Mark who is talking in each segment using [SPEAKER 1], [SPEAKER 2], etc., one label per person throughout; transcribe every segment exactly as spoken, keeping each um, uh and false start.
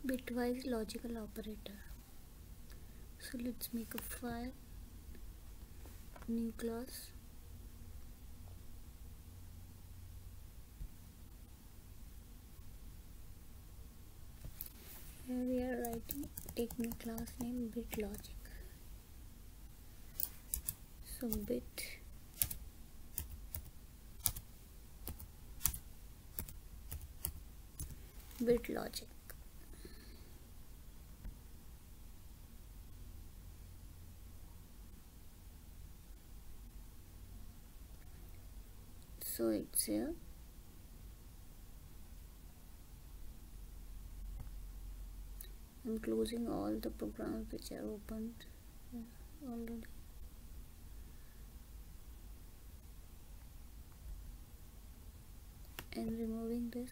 [SPEAKER 1] bitwise logical operator. So let's make a file, new class, here we are writing taking a class name bitLogic. So bit bitLogic. So it's here. I'm closing all the programs which are opened already. And removing this.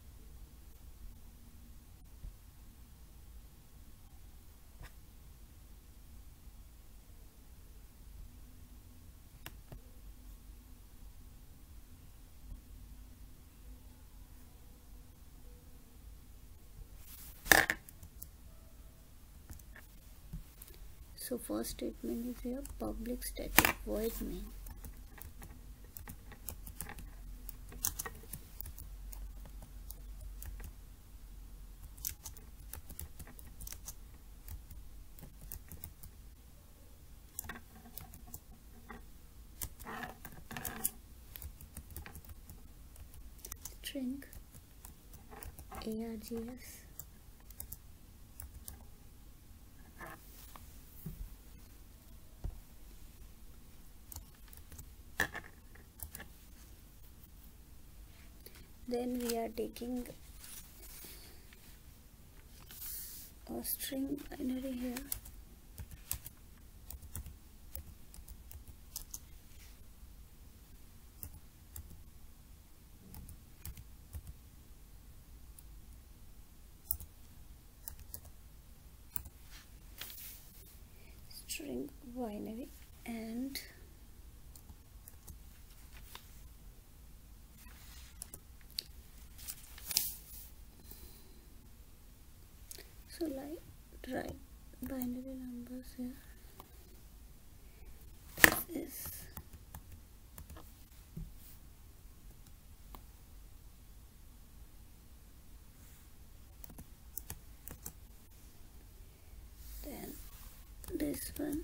[SPEAKER 1] So first statement is here, public static void main. String args. Then we are taking a string binary here. String binary and so like write binary numbers here. This is then this one,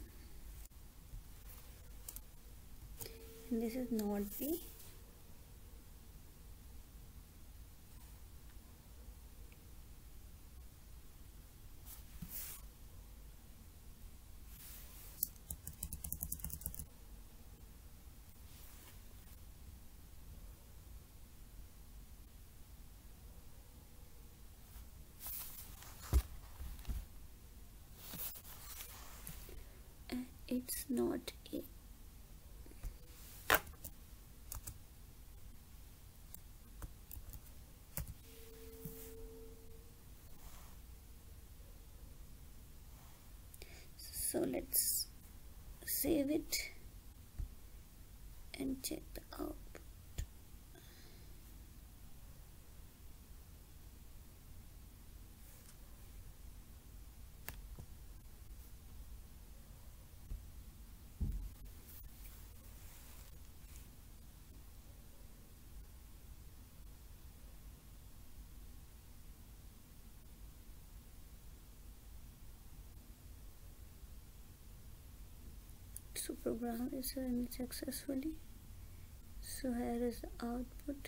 [SPEAKER 1] and this is not B. It's not A. So let's save it and check the output. So program is running successfully. So here is the output.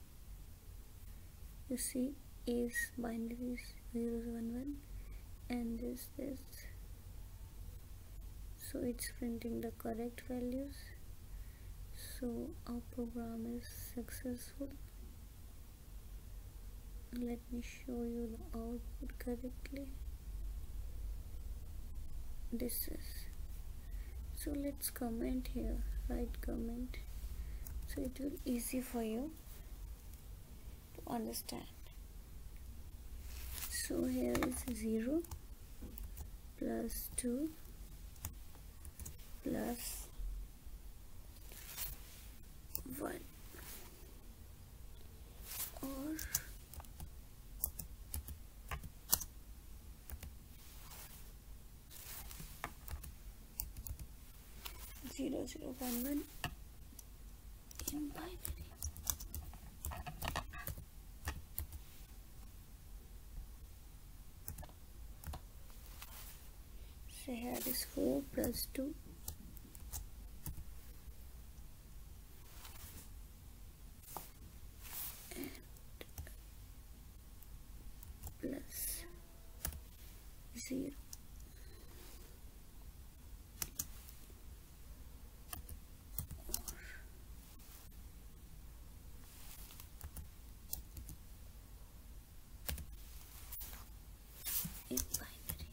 [SPEAKER 1] You see is binary zeros one one and this this. So it's printing the correct values. So our program is successful. Let me show you the output correctly. This is. So let's comment here, write comment, so it will be easy for you to understand. So here is zero plus two plus one, or zero zero one one in binary. So here is four plus two and plus zero. In binary.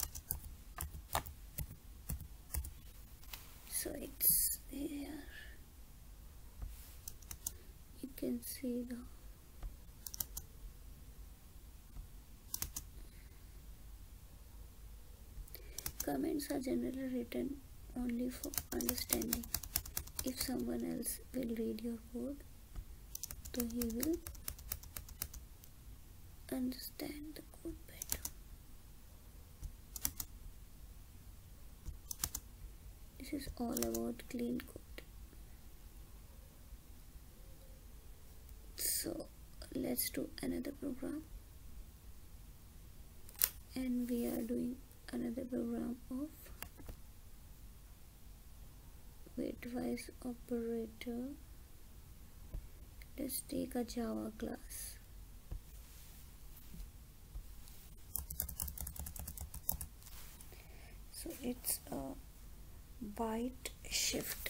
[SPEAKER 1] So it's here. You can see the comments are generally written only for understanding. If someone else will read your code, so he will understand the code better. This is all about clean code. So let's do another program, and we are doing another program of bitwise operator. Let's take a Java class. So it's a byte shift.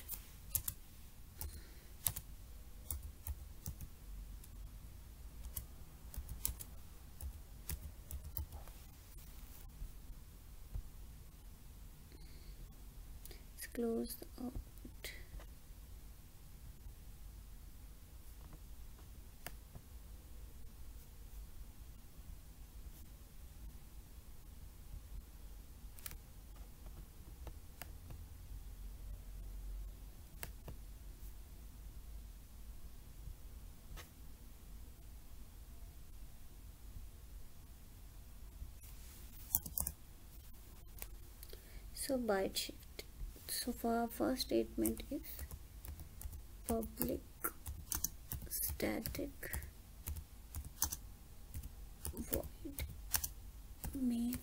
[SPEAKER 1] Let's close the out. So byte shift. So for our first statement is public static void main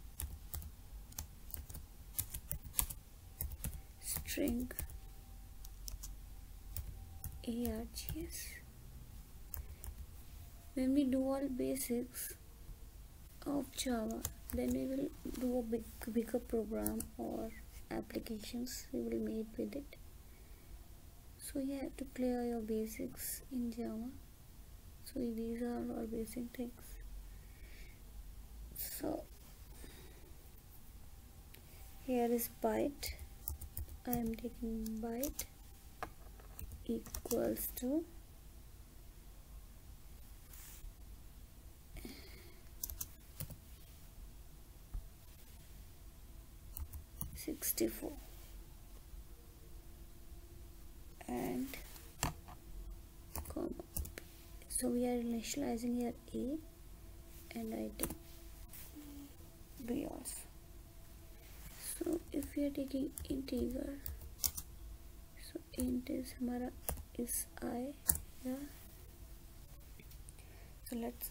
[SPEAKER 1] string args. When we do all basics of Java, then we will do a big bigger program or applications we will make with it. So you have to clear your basics in Java. So these are all basic things. So here is byte. I am taking byte equals to sixty-four and comma. So we are initializing here A and I take B also. So if we are taking integer, so int is हमारा is I here. So let's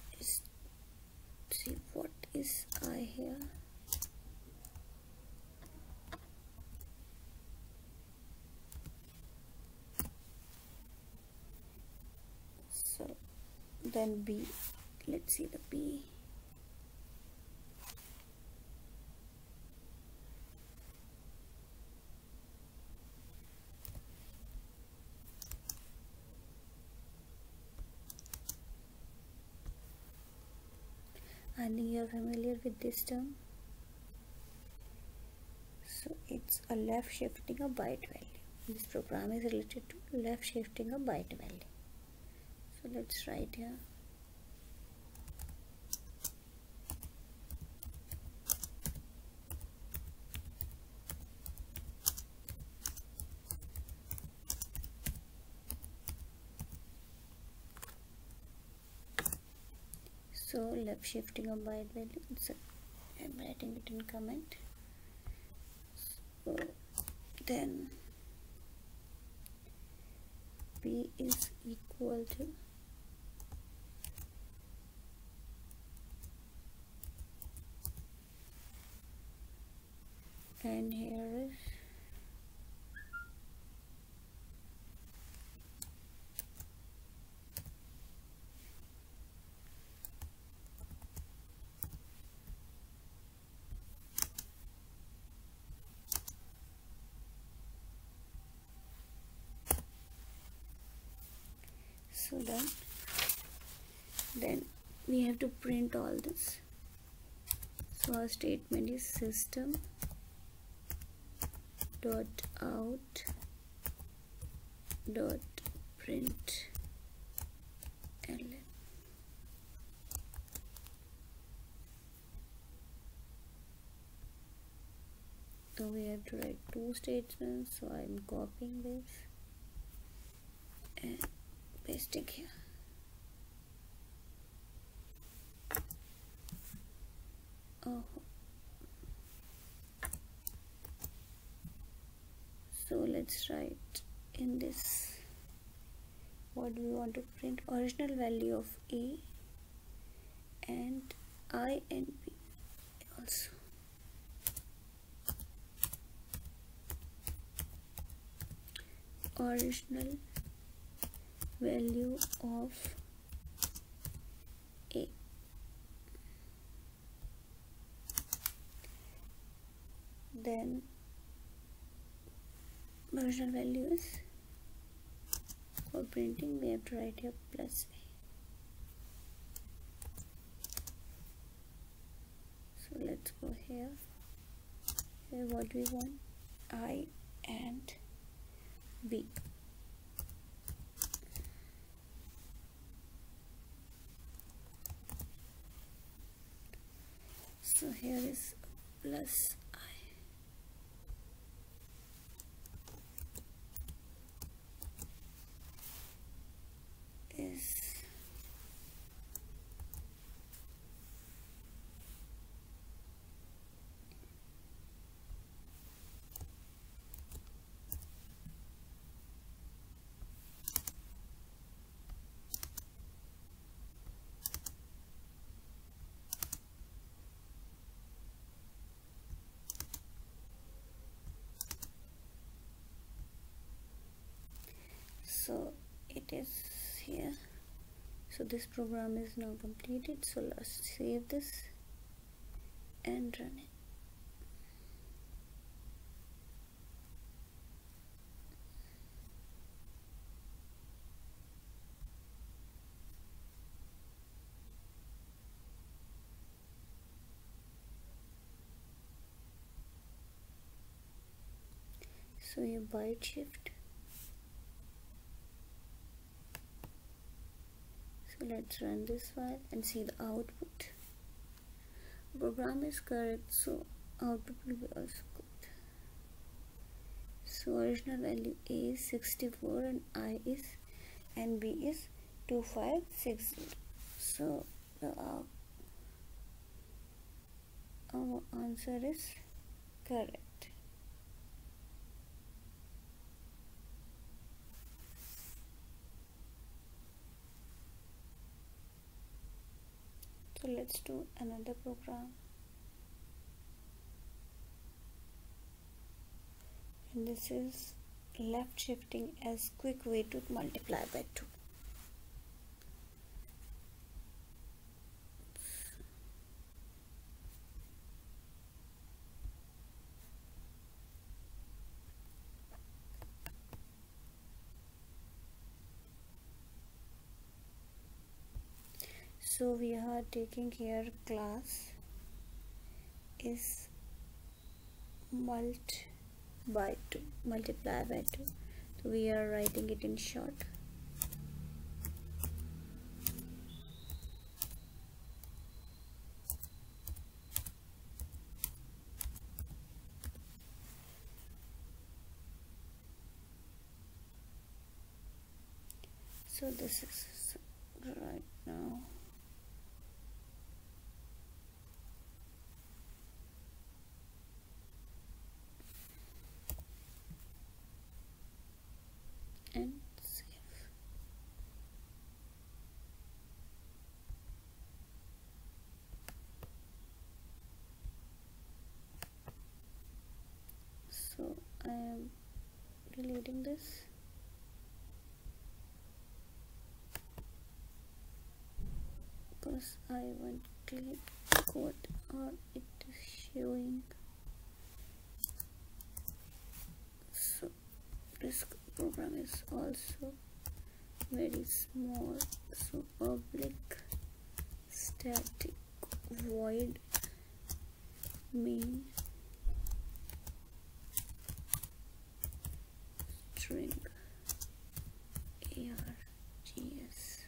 [SPEAKER 1] see what is I here. So then B, let's see the B. I think you are familiar with this term. So it's a left shifting a byte value. This program is related to left shifting a byte value. So let's write here. So left shifting a byte value. So I'm writing it in comment. So then b is equal to and here is so done. Then we have to print all this. So our statement is system dot out dot print ln. So we have to write two statements, so I'm copying this and pasting here. Oh, so let's write in this what we want to print: original value of A and I and B also. Original value of A then original value is, for printing we have to write here plus A. So let's go here. Here what we want: I and B. So here is plus I. Is so it is here. So this program is now completed, so let's save this and run it. So you byte shift. So let's run this file and see the output. The program is correct, so output will be also good. So original value A is sixty-four and I is and B is two five six zero. So the uh, our answer is correct. So let's do another program, and this is left shifting as quick way to multiply by two. So we are taking here class is mult by two, multiply by two. So we are writing it in short. So this is right now. I am deleting this. Because I want clean code, or it is showing. So this program is also very small. So public static void main string args.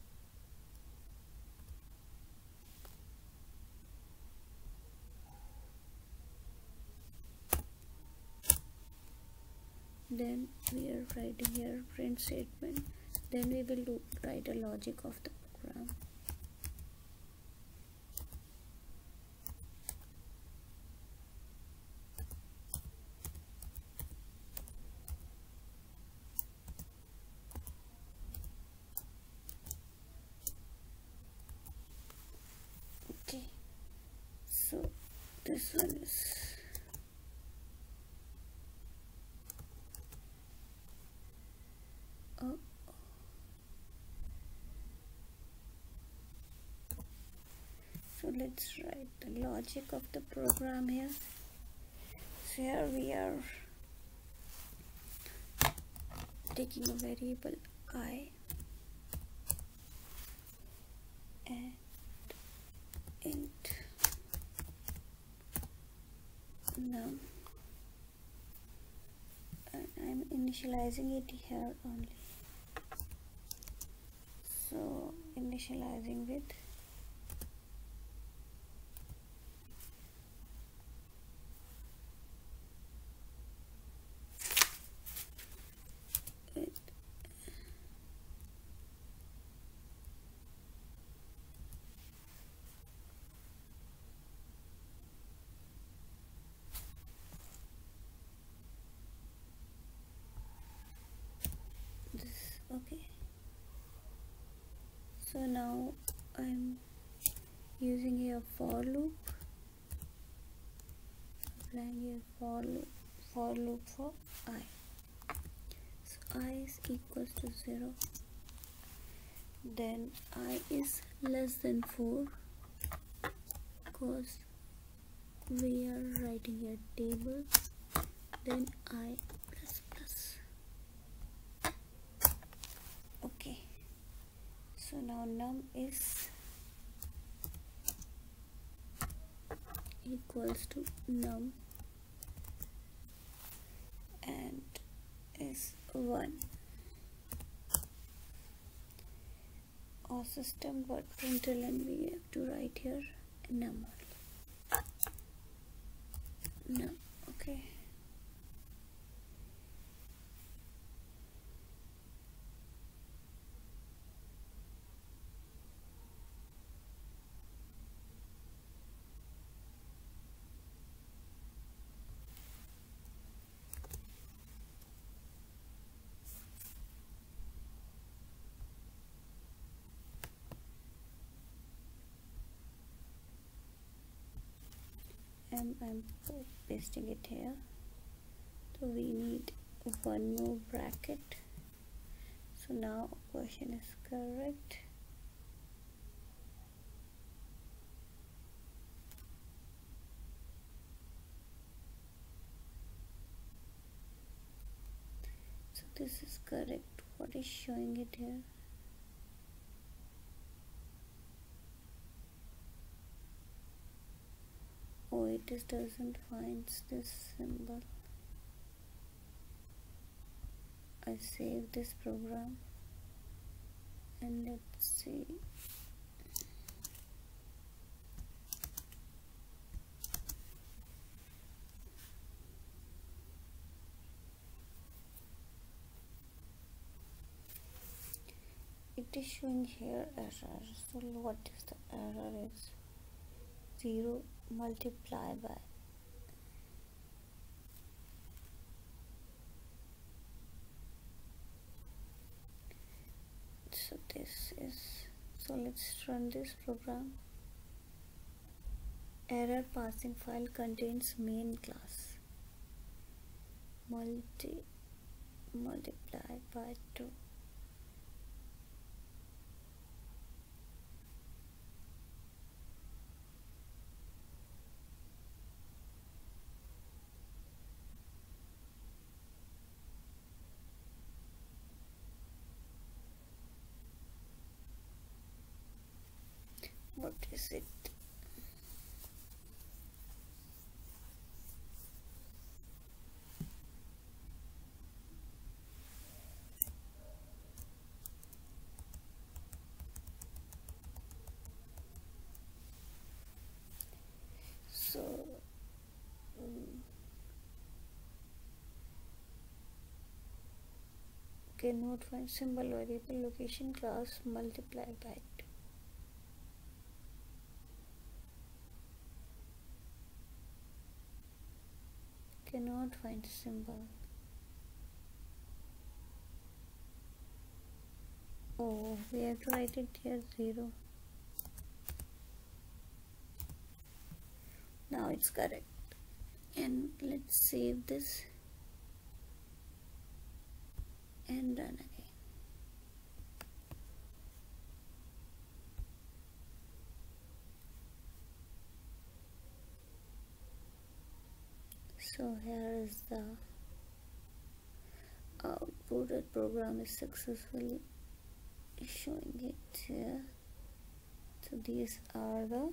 [SPEAKER 1] Then we are writing here print statement. Then we will do, write a logic of the program. Okay, so this one is oh. So let's write the logic of the program here. So here we are taking a variable I and int num, and I'm initializing it here only. So initializing with it this. Okay, so now I'm using a for loop, applying a for loop for loop for I. So I is equals to zero, then I is less than four, because we are writing a table, then I plus plus. Okay, so now num is equals to num and is one. Our system but println we have to write here num. Num. Okay. And I'm pasting it here. So we need one more bracket. So now question is correct. So this is correct. What is showing it here? Oh, it is doesn't find this symbol. I save this program and let's see. It is showing here error. So what is the error is zero multiplied by so this is so let's run this program. Error passing file contains main class. multi multiply by two. What is it? So um, cannot find symbol variable location class multiply by two. Cannot find symbol. Oh, we have to write it here zero. Now it's correct. And let's save this and run again. So here is the output. The program is successfully showing it here. So these are the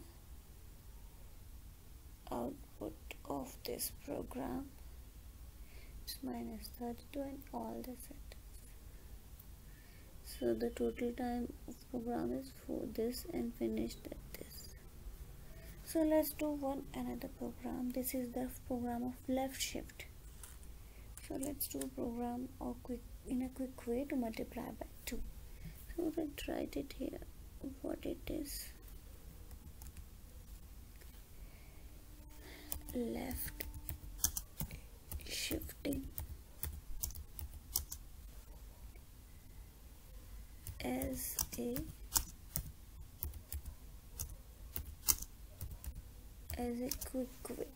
[SPEAKER 1] output of this program. It's minus thirty-two and all the settings. So the total time of program is for this and finished at this. So let's do one another program. This is the program of left shift. So let's do a program or quick in a quick way to multiply by two. So let's write it here what it is. Left shifting as a as a quick way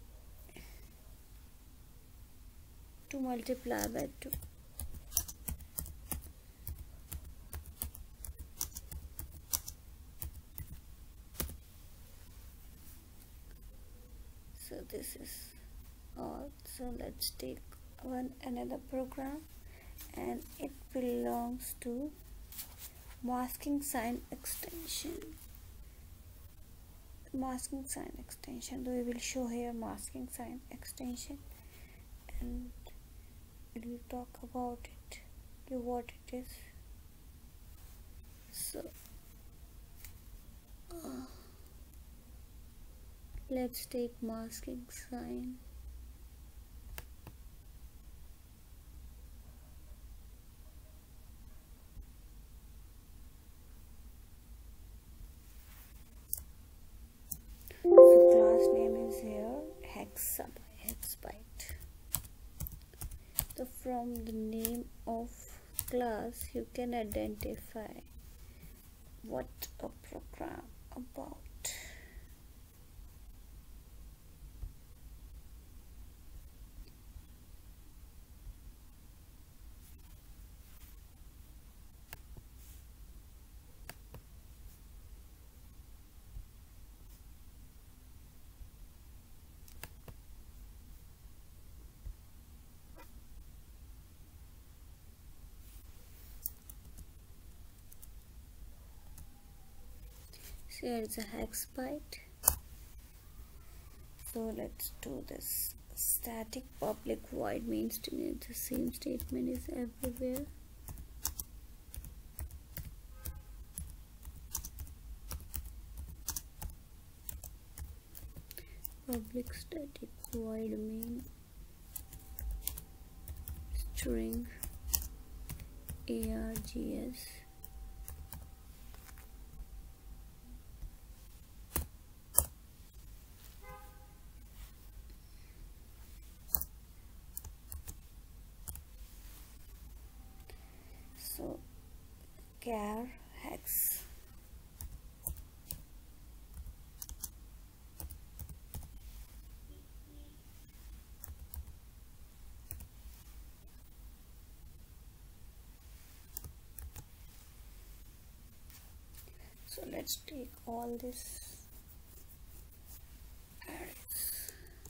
[SPEAKER 1] to multiply by two. So this is all. So let's take one another program, and it belongs to masking sign extension. Masking sign extension. So we will show here masking sign extension, and we will talk about it, what it is. So uh, let's take masking sign. So class name is here hexabyte. So from the name of class you can identify what a program about. So here is a hex byte. So let's do this. Static public void means to me the same statement is everywhere. Public static void mean string args. So char hex. let's take all this arrays.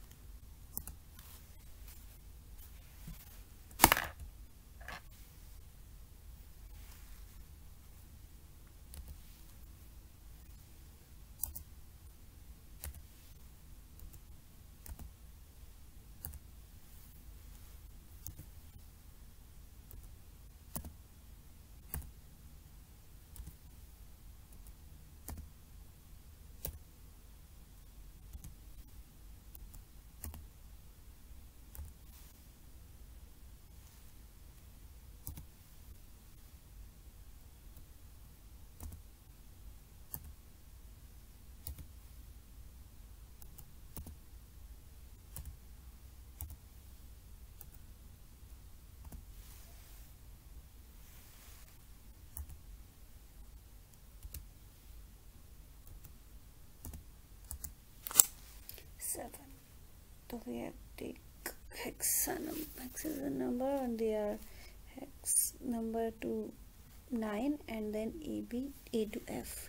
[SPEAKER 1] Seven. So we have to take hex num hex is a number and they are hex number to nine and then A B A to F.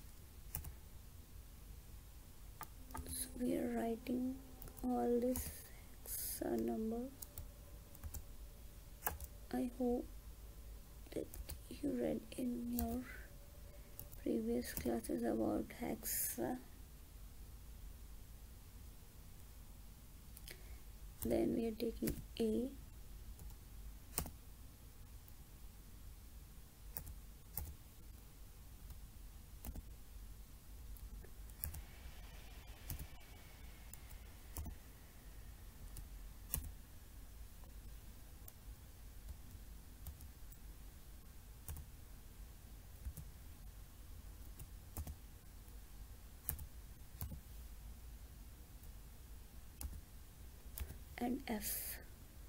[SPEAKER 1] So we are writing all this hex number. I hope that you read in your previous classes about hexa. Then we are taking A, and F.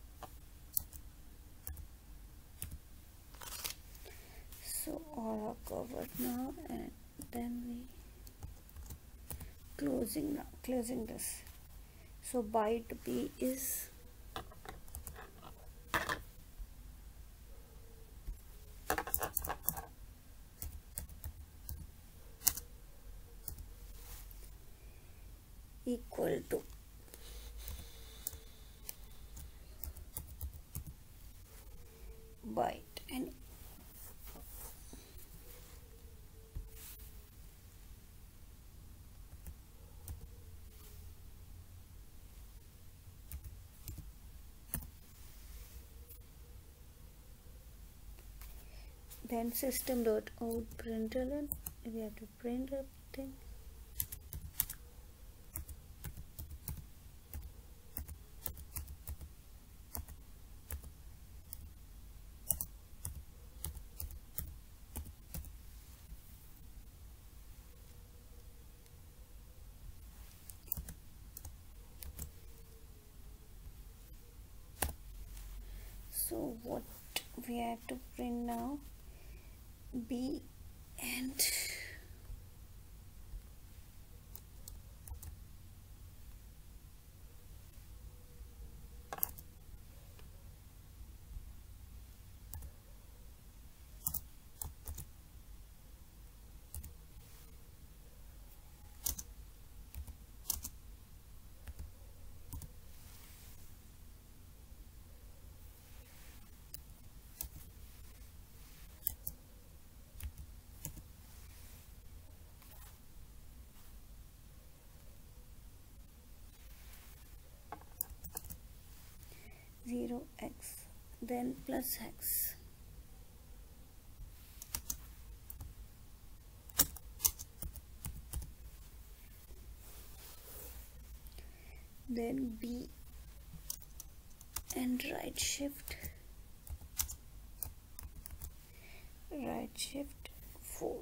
[SPEAKER 1] So all are covered now, and then we closing now closing this. So byte B is equal to byte and then system dot out println, we have to print everything. So what we have to print now, B and zero x, then plus hex. Then B and right shift, right shift four.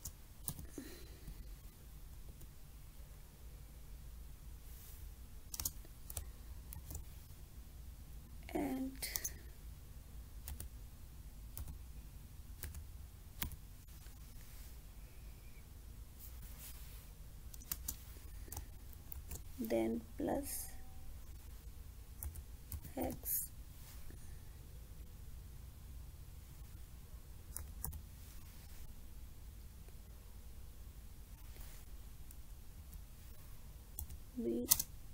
[SPEAKER 1] And then plus hex. B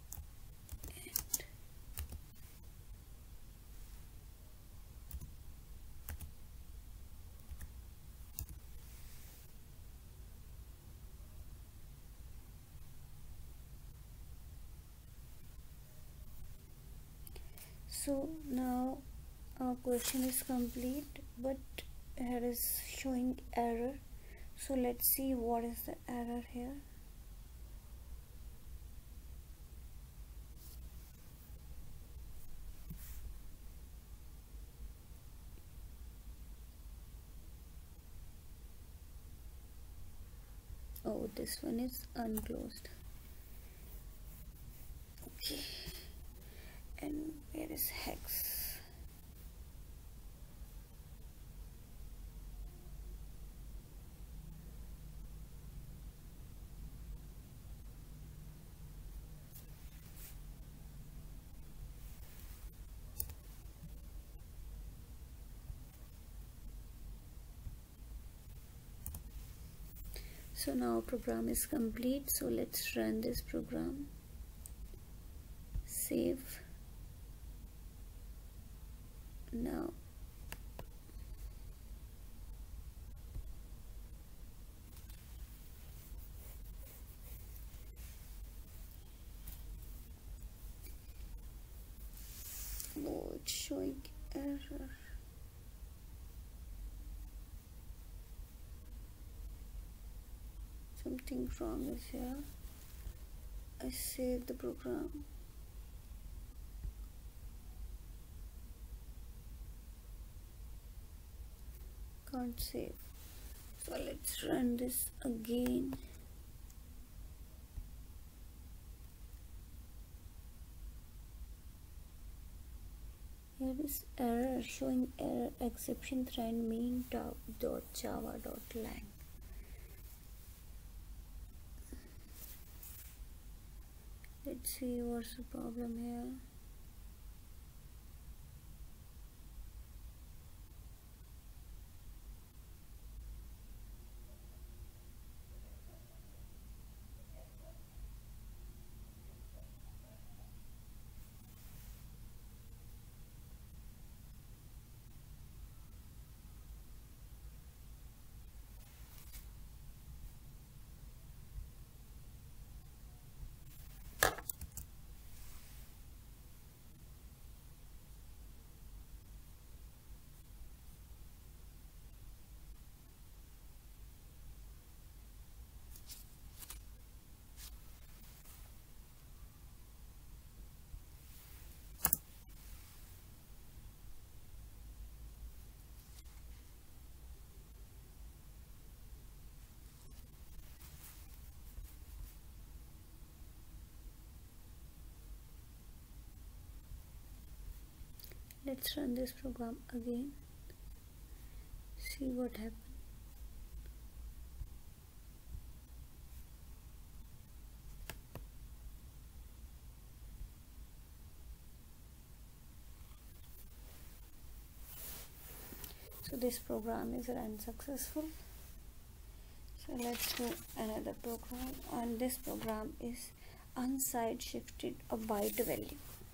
[SPEAKER 1] so now our question is complete, but here is showing error. So let's see what is the error here. Oh, this one is unclosed. Okay, and where is hex? So now program is complete. So let's run this program. Save. Now oh, it's showing error. Something wrong is here. I saved the program. Can't save. So let's run this again. Here is error showing error exception thread main dot java dot lang. Let's see what's the problem here. Let's run this program again. See what happens. So this program is run successful. So let's do another program, and this program is unside shifted a byte value.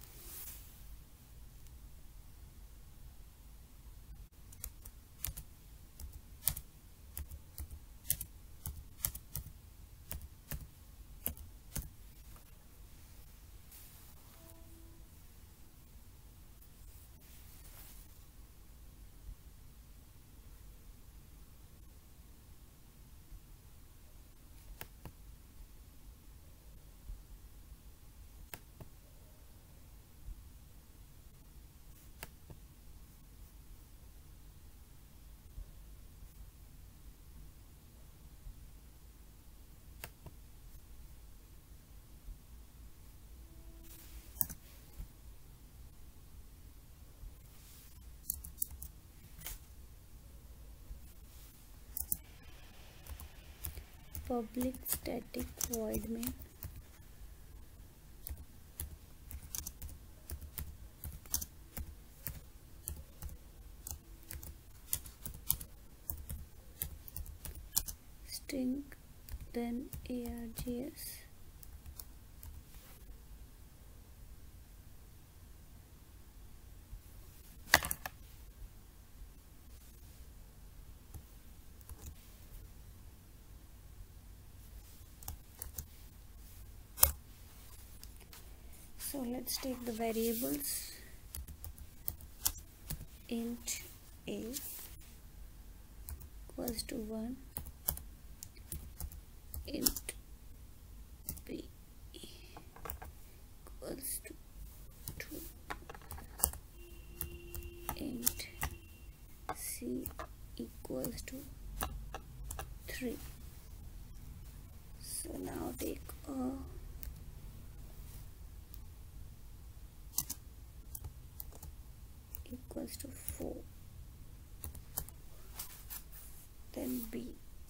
[SPEAKER 1] Public static void main string then args So let's take the variables. Int a equals to one, int b equals to two, int c equals to three. So now take a equals to four, then b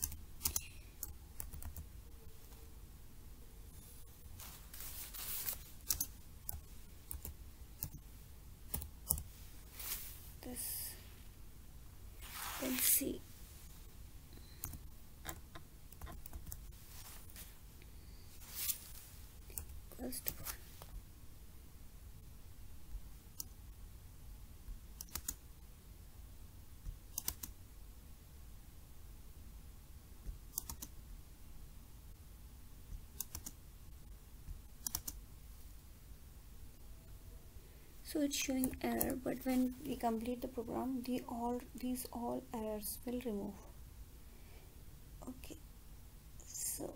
[SPEAKER 1] this, then c equals to one. So it's showing error, but when we complete the program, the all these all errors will remove. Okay, so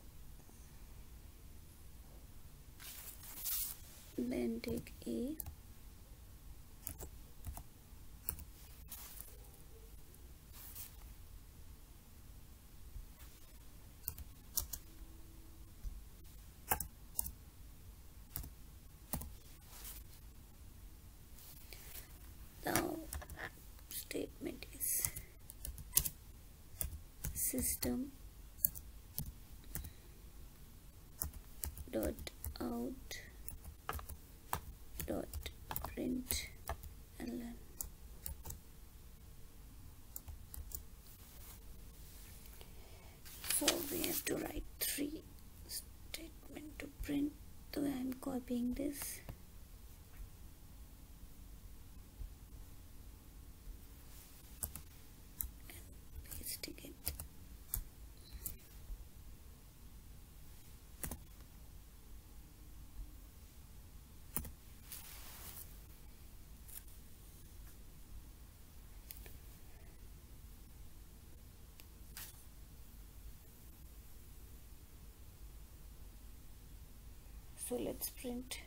[SPEAKER 1] then take a now statement is system dot out dot print ln. So we have to write three statement to print. So I'm copying this. Pasting it. So let's print.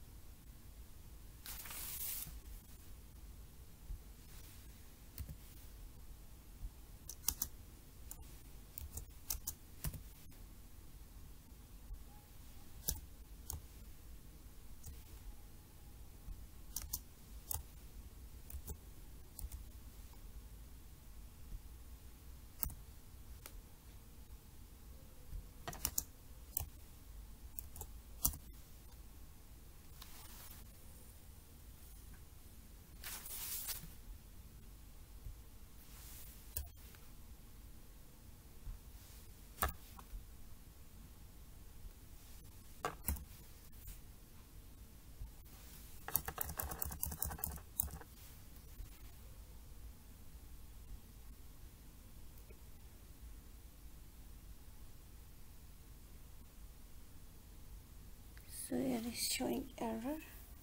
[SPEAKER 1] So here is showing error.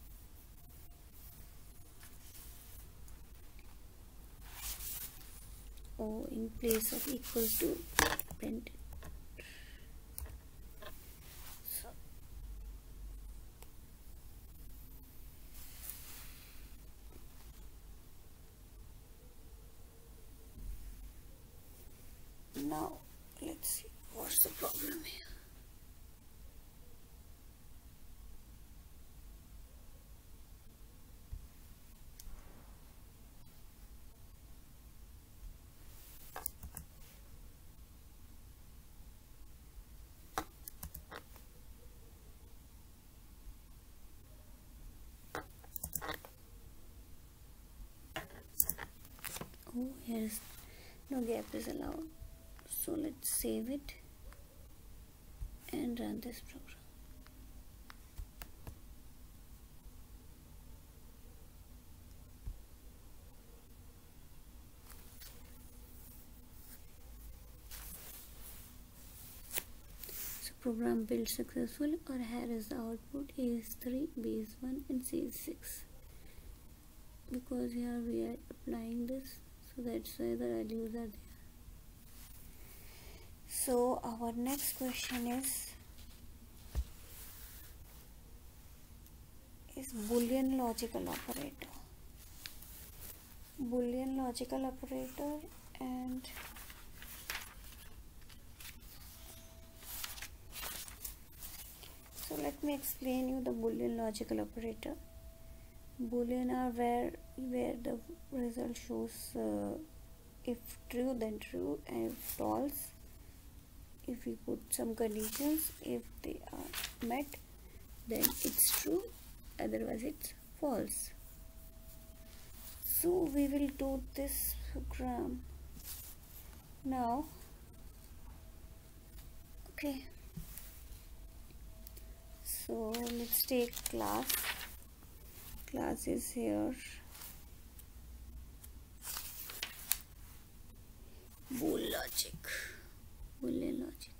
[SPEAKER 1] Oh, in place of equals to print. So now let's see what's the problem here. Oh, here's no gap is allowed. So let's save it and run this program. So program built successful, or here is the output: A is three, B is one, and C is six. Because here we are applying this, so that's why the values are there. So our next question is is Boolean logical operator. Boolean logical operator, and so let me explain you the Boolean logical operator. Boolean are where where the result shows uh, if true then true, and if false if we put some conditions. If they are met then it's true, otherwise it's false. So we will do this program now. Okay, so let's take class. Class is here. Bool logic, Boolean logic.